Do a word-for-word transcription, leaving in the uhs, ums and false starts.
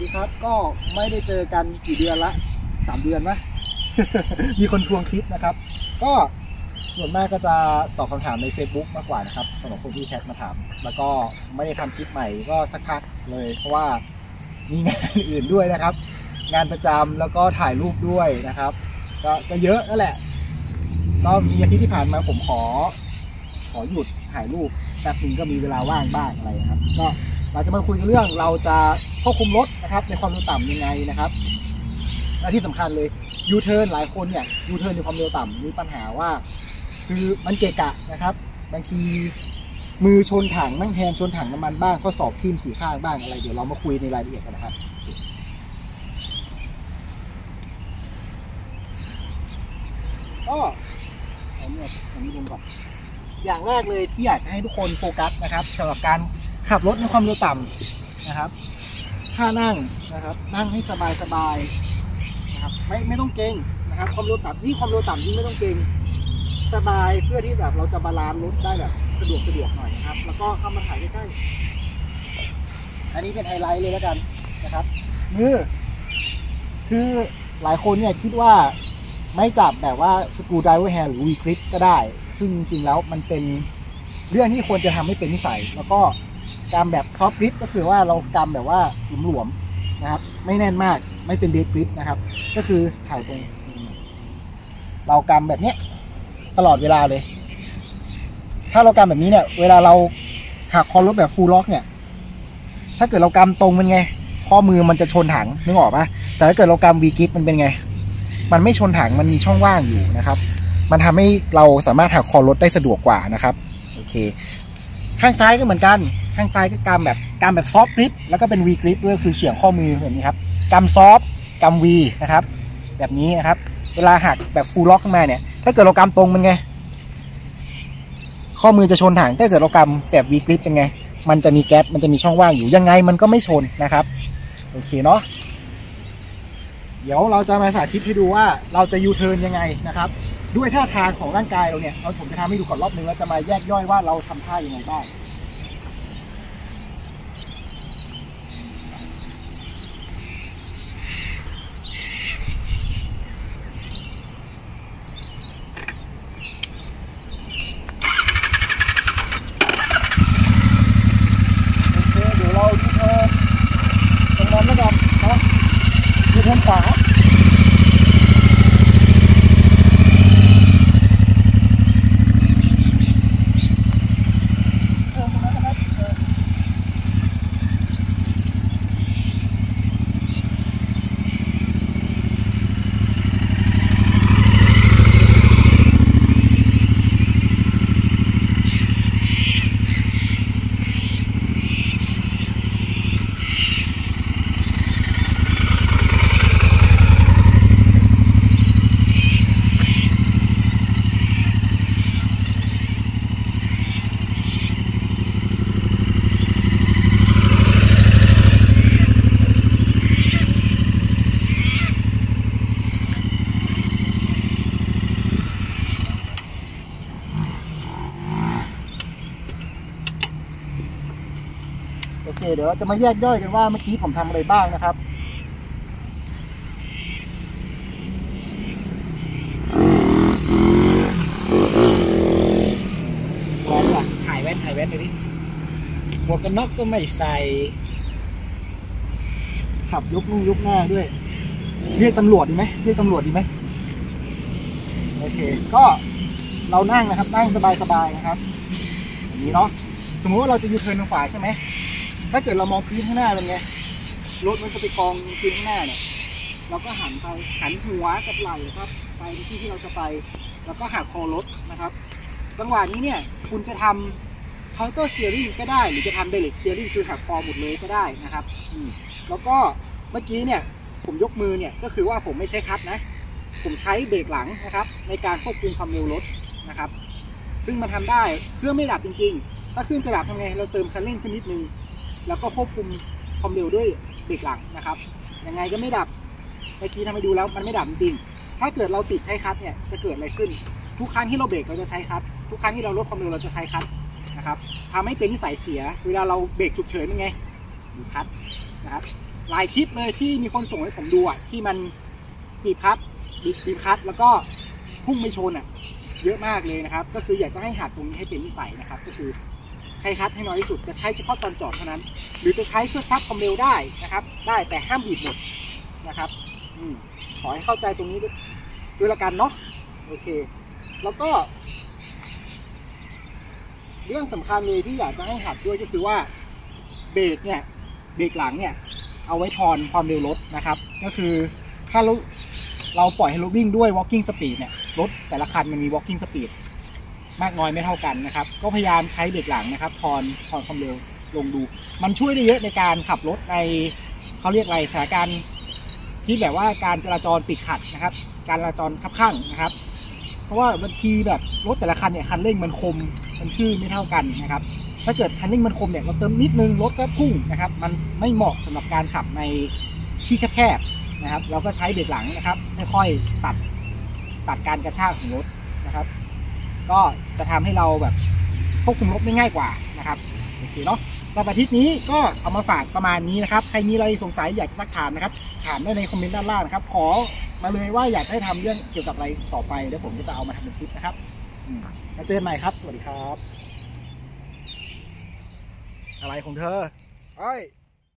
ดีครับก็ไม่ได้เจอกันกี่เดือนละสามเดือนไหม มีคนทวงคลิปนะครับก็ส่วนมากก็จะตอบคำถามใน Facebook มากกว่านะครับสำหรับคนที่แชทมาถามแล้วก็ไม่ได้ทำคลิปใหม่ก็สักพักเลยเพราะว่ามีงานอื่นด้วยนะครับงานประจำแล้วก็ถ่ายรูปด้วยนะครับก็ก็เยอะนั่นแหละก็มีอาทิตย์ที่ผ่านมาผมขอขอหยุดถ่ายรูปแป๊บนึงก็มีเวลาว่างบ้างอะไรนะครับก็เราจะมาคุยกันเรื่องเราจะควบคุมรถนะครับในความเร็วต่ำยังไงนะครับและที่สำคัญเลยยูเทิร์นหลายคนเนี่ยยูเทิร์นในความเร็วต่ำมีปัญหาว่าคือมันเกะกะนะครับบางทีมือชนถังนั่งแทนชนถังน้ำมันบ้างข้อศอกทิ่มสีข้างบ้างอะไรเดี๋ยวเรามาคุยในรายละเอียดกันนะครับก็เอาเนี่ยอันนี้ลงก่อนอย่างแรกเลยที่อยากจะให้ทุกคนโฟกัสนะครับสำหรับการขับรถในความเร็วต่ำนะครับท่านั่งนะครับนั่งให้สบายสบายนะครับไม่ไม่ต้องเกรงนะครับความเร็วต่ำยิ่งความเร็วต่ำยิ่งไม่ต้องเกรงสบายเพื่อที่แบบเราจะบาลานซ์รถได้แบบสะดวกสะดวกหน่อยนะครับแล้วก็เข้ามาถ่ายใกล้ๆอันนี้เป็นไฮไลท์เลยแล้วกันนะครับมือคือหลายคนเนี่ยคิดว่าไม่จับแบบว่าสกรูไดรเวอร์แฮนด์หรือวีกริปก็ได้ซึ่งจริงๆแล้วมันเป็นเรื่องที่ควรจะทำให้เป็นนิสัยแล้วก็กำแบบซอฟต์กริปก็คือว่าเรากำแบบว่าหลวมๆนะครับไม่แน่นมากไม่เป็นเดดกริปนะครับก็คือถ่ายตรงเรากำแบบเนี้ยตลอดเวลาเลยถ้าเรากำแบบนี้เนี่ยเวลาเราหักคอรถแบบฟูลล็อกเนี่ยถ้าเกิดเรากำตรงมันไงข้อมือมันจะชนถังนึกออกปะแต่ถ้าเกิดเรากำวีกริปมันเป็นไงมันไม่ชนถังมันมีช่องว่างอยู่นะครับมันทำให้เราสามารถหักคอรถได้สะดวกกว่านะครับโอเคข้างซ้ายก็เหมือนกันข้างซ้ายก็กำแบบกำแบบซอฟต์กริปแล้วก็เป็นวีกริปด้วยคือเฉียงข้อมือแบบนี้ครับกำซอฟต์กำวีนะครับแบบนี้นะครับเวลาหักแบบฟูลล็อกขึ้นมาเนี่ยถ้าเกิดเรากำตรงมันไงข้อมือจะชนถังถ้าเกิดเรากำแบบวีกริปเป็นไงมันจะมีแก๊ปมันจะมีช่องว่างอยู่ยังไงมันก็ไม่ชนนะครับโอเคเนาะเดี๋ยวเราจะมาสาธิตให้ดูว่าเราจะยูเทิร์นยังไงนะครับด้วยท่าทางของร่างกายเราเนี่ยเราผมจะทำให้ดูก่อนรอบนึงแล้วจะมาแยกย่อยว่าเราทำท่ายังไงบ้างเทิร์นขวาโอเคเดี๋ยวเราจะมาแยกย่อยกันว่าเมื่อกี้ผมทำอะไรบ้างนะครับแว่นล่ะถ่ายแว่นถ่ายแว่นเลยดิหมวกกันน็อกก็ไม่ใส่ขับยกนุ่งยกหน้าด้วยเรียกตำรวจดีไหมเรียกตำรวจดีไหมโอเคก็เรานั่งนะครับนั่งสบายๆนะครับอย่างนี้เนาะสมมติว่าเราจะยูเทิร์นทางขวาใช่ไหมถ้าเกิดเรามองพื้นข้างหน้าเป็นไงรถมันจะไปกองพื้นข้างหน้าเนี่ยเราก็หันไปหันหัวกับไหล่ครับไปที่ที่เราจะไปแล้วก็หักคอรถนะครับจังหวะนี้เนี่ยคุณจะทำ counter steering ก็ได้หรือจะทำ direct steering คือหักคอหมดเลยก็ได้นะครับแล้วก็เมื่อกี้เนี่ยผมยกมือเนี่ยก็คือว่าผมไม่ใช้คลัตช์นะผมใช้เบรกหลังนะครับในการควบคุมความเร็วรถนะครับซึ่งมันทำได้เครื่องไม่ดับจริงๆถ้าเครื่องจะดับทำไงเราเติมคันเร่งขึ้นนิดนึงแล้วก็ควบคุมความเร็วด้วยเบรกหลังนะครับยังไงก็ไม่ดับเมื่อกี้ทำให้ดูแล้วมันไม่ดับจริงๆถ้าเกิดเราติดใช้คลัตช์เนี่ยจะเกิดอะไรขึ้นทุกครั้งที่เราเบรกเราจะใช้คลัตช์ทุกครั้งที่เราลดความเร็วเราจะใช้คลัตช์นะครับทำให้เป็นนิสัยเสียเวลาเราเบรกฉุกเฉินเป็นไงดูคลัตช์นะครับหลายคลิปเลยที่มีคนส่งให้ผมดูอ่ะที่มันบีบคัดบีบคัดแล้วก็พุ่งไม่ชนอ่ะเยอะมากเลยนะครับก็คืออยากจะให้หัดตรงนี้ให้เป็นนิสัยนะครับก็คือใช้คัดให้น้อยที่สุดจะใช้เฉพาะตอนจอดเท่านั้นหรือจะใช้เพื่อซับความเร็วได้นะครับได้แต่ห้ามบีบหมดนะครับอืมขอให้เข้าใจตรงนี้ด้วยด้วยละกันเนาะโอเคแล้วก็เรื่องสำคัญเลยที่อยากจะให้หัดด้วยก็คือว่าเบรกเนี่ยเบรกหลังเนี่ยเอาไว้ทอนความเร็วรถนะครับก็คือถ้าเราเราปล่อยให้รถวิ่งด้วย walking speed เนี่ยรถแต่ละคันมันมี walking speed มากน้อยไม่เท่ากันนะครับก็พยายามใช้เบรกหลังนะครับทอนทอนความเร็วลงดูมันช่วยได้เยอะในการขับรถในเขาเรียกอะไรสถานการณ์ที่แบบว่าการจราจรติดขัดนะครับการจราจรคับข้างนะครับเพราะว่าบางทีแบบรถแต่ละคันเนี่ยคันเร่งมันคมมันคลื่นไม่เท่ากันนะครับถ้าเกิดคันเร่งมันคมเนี่ยเราเติมนิดนึงรถก็พุ่งนะครับมันไม่เหมาะสำหรับการขับในที่แคบๆนะครับเราก็ใช้เบรกหลังนะครับค่อยๆตัดตัดการกระชากของรถนะครับก็จะทำให้เราแบบควบคุมรถได้ง่ายกว่านะครับโอเคเนาะสำหรับอาทิตย์นี้ก็เอามาฝากประมาณนี้นะครับใครมีอะไรสงสัยอยากจะซักถามนะครับถามได้ในคอมเมนต์ด้านล่างนะครับขอมาเลยว่าอยากให้ทำเรื่องเกี่ยวกับอะไรต่อไปแล้วผมก็จะเอามาทำเป็นคลิปนะครับมาเจอกันใหม่ครับสวัสดีครับอะไรของเธอเอ้ย